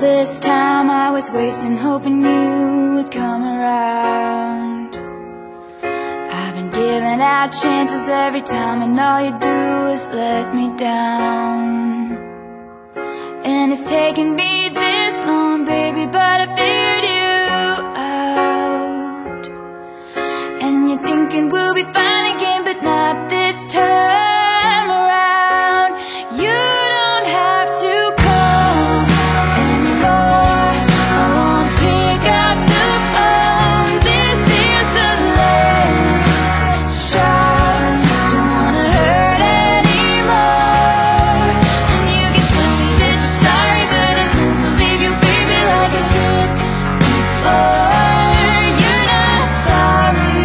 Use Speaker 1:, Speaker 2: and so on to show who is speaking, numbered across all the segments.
Speaker 1: this time I was wasting, hoping you would come around. I've been giving out chances every time, and all you do is let me down. And it's taken me this long, baby, but I figured you out. And you're thinking we'll be fine again, but not this time around. You don't have to come anymore. I won't pick up the phone. This is the last straw. Don't wanna hurt anymore. And you can tell me that you're sorry, but I don't believe you, baby, like I did before. You're not sorry.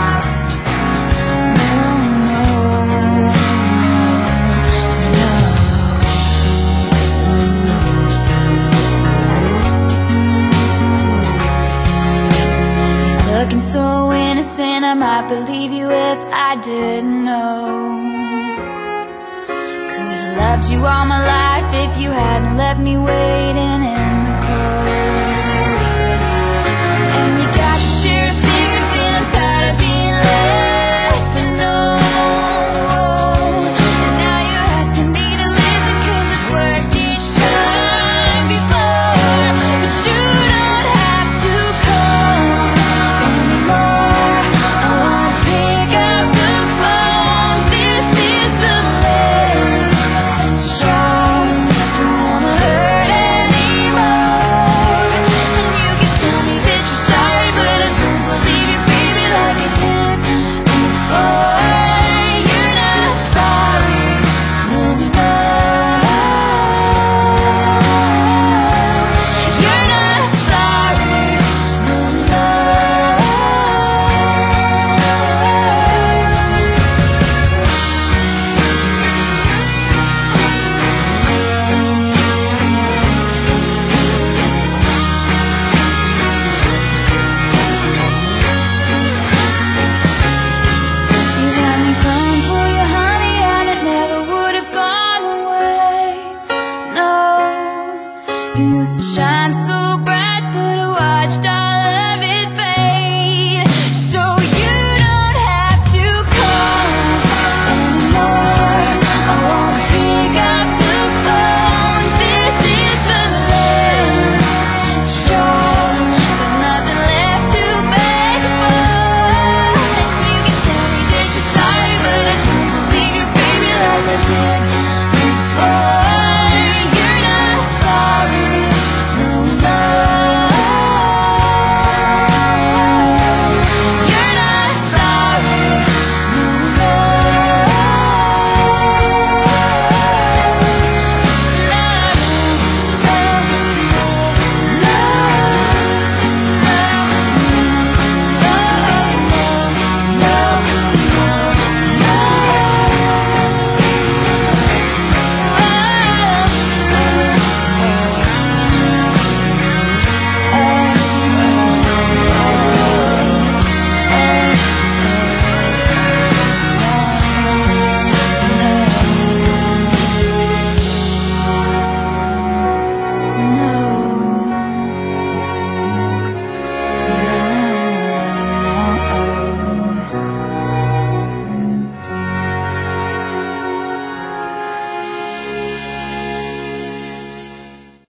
Speaker 1: No, no, no. Looking so innocent, I might believe you if I didn't know. Could've loved you all my life if you hadn't left me waiting in the cold. And you got your share of secrets, and I'm tired of being